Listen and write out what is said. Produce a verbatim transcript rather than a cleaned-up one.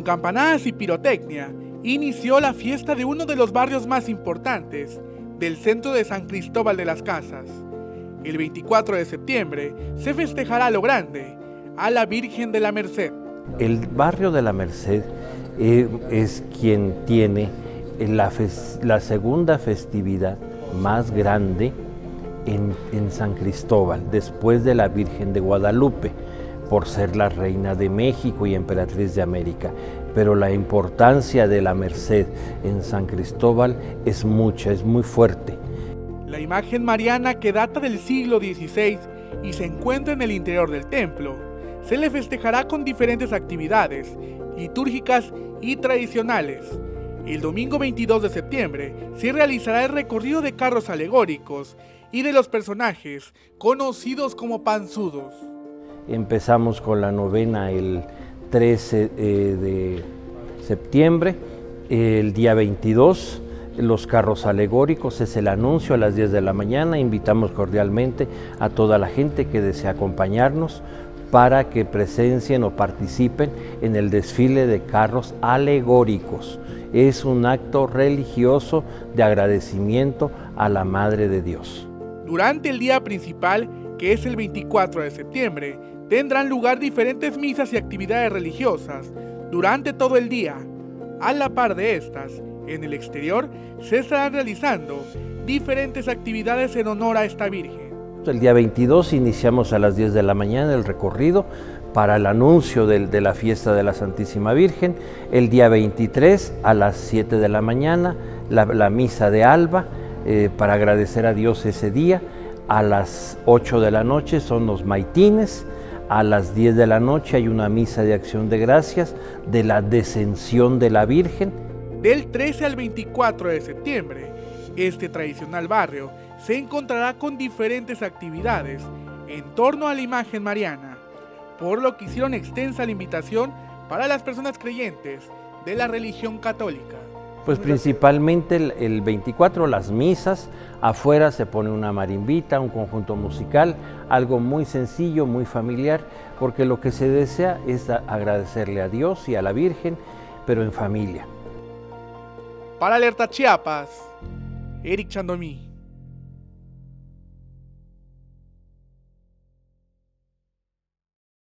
campanadas y pirotecnia, inició la fiesta de uno de los barrios más importantes del centro de San Cristóbal de las Casas. El veinticuatro de septiembre se festejará a lo grande a la Virgen de la Merced. El barrio de la Merced eh, es quien tiene la, la segunda festividad más grande en, en San Cristóbal, después de la Virgen de Guadalupe, por ser la reina de México y emperatriz de América. Pero la importancia de la Merced en San Cristóbal es mucha, es muy fuerte. La imagen mariana, que data del siglo dieciséis y se encuentra en el interior del templo, se le festejará con diferentes actividades litúrgicas y tradicionales. El domingo veintidós de septiembre se realizará el recorrido de carros alegóricos y de los personajes conocidos como panzudos. Empezamos con la novena el trece de septiembre, el día veintidós, los carros alegóricos, es el anuncio a las diez de la mañana. Invitamos cordialmente a toda la gente que desea acompañarnos para que presencien o participen en el desfile de carros alegóricos. Es un acto religioso de agradecimiento a la Madre de Dios. Durante el día principal, que es el veinticuatro de septiembre, tendrán lugar diferentes misas y actividades religiosas durante todo el día. A la par de estas, en el exterior se estarán realizando diferentes actividades en honor a esta Virgen. El día veintidós iniciamos a las diez de la mañana el recorrido para el anuncio de, de la fiesta de la Santísima Virgen. El día veintitrés a las siete de la mañana la, la misa de alba eh, para agradecer a Dios ese día. A las ocho de la noche son los maitines. A las diez de la noche hay una misa de acción de gracias de la descensión de la Virgen. Del trece al veinticuatro de septiembre, este tradicional barrio se encontrará con diferentes actividades en torno a la imagen mariana, por lo que hicieron extensa la invitación para las personas creyentes de la religión católica. Pues principalmente el, el veinticuatro las misas, afuera se pone una marimbita, un conjunto musical, algo muy sencillo, muy familiar, porque lo que se desea es agradecerle a Dios y a la Virgen, pero en familia. Para Alerta Chiapas, Eric Chandomí.